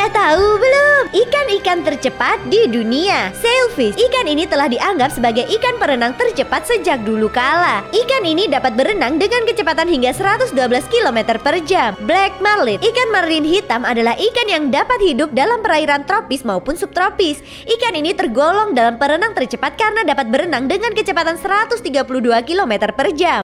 Udah tahu belum? Ikan-ikan tercepat di dunia. Sailfish. Ikan ini telah dianggap sebagai ikan perenang tercepat sejak dulu kala. Ikan ini dapat berenang dengan kecepatan hingga 112 km per jam. Black marlin. Ikan marlin hitam adalah ikan yang dapat hidup dalam perairan tropis maupun subtropis. Ikan ini tergolong dalam perenang tercepat karena dapat berenang dengan kecepatan 132 km per jam.